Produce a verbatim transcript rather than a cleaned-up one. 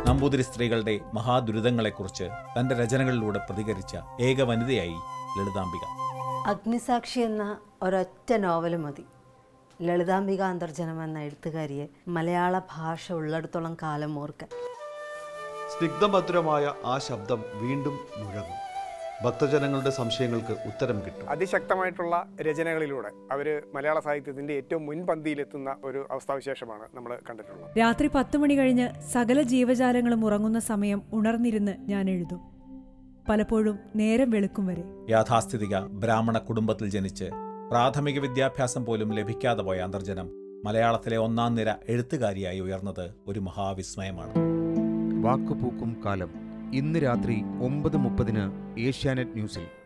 നമ്പൂതിരി സ്ത്രീകളുടെ മഹാദുരിതങ്ങളെക്കുറിച്ച് തന്റെ രചനകളിലൂടെ പ്രതികരിച്ച ഏക വനിതയായി ലളിതാംബിക. അഗ്നിസാക്ഷി എന്ന ഒരൊറ്റ നോവല് മതി ലളിതാംബിക അന്തർജനം എന്ന എഴുത്തുകാരിയെ മലയാള ഭാഷ ഉള്ളിടത്തോളം കാലം ഓർക്കാൻ. സ്നിഗ്ധമധുരമായ ആ ശബ്ദം വീണ്ടും മുഴങ്ങും. ഭക്തജനങ്ങളുടെ സംശയങ്ങൾക്ക് ഉത്തരം കിട്ടും. അതിശക്തമായിട്ടുള്ള രചനകളിലൂടെ അവർ മലയാള സാഹിത്യത്തിന്റെ ഏറ്റവും മുൻപന്തിയിലെത്തുന്ന ഒരു അവസ്ഥാവിശേഷമാണ് നമ്മൾ കണ്ടിട്ടുള്ളത്. രാത്രി പത്ത് മണി കഴിഞ്ഞ് സകല ജീവജാലങ്ങളും ഉറങ്ങുന്ന സമയം ഉണർന്നിരുന്ന് ഞാൻ എഴുതും. പലപ്പോഴും നേരം വെളുക്കും വരെ. യാഥാസ്ഥിതിക ബ്രാഹ്മണ കുടുംബത്തിൽ ജനിച്ച് പ്രാഥമിക വിദ്യാഭ്യാസം പോലും ലഭിക്കാതെ പോയ അന്തർജനം മലയാളത്തിലെ ഒന്നാം നിര എഴുത്തുകാരിയായി ഉയർന്നത് ഒരു മഹാവിസ്മയമാണ്. വാക്കുപൂക്കും കാലം ഇന്ന് രാത്രി ഒമ്പത് മുപ്പതിന് ഏഷ്യാനെറ്റ് ന്യൂസിൽ.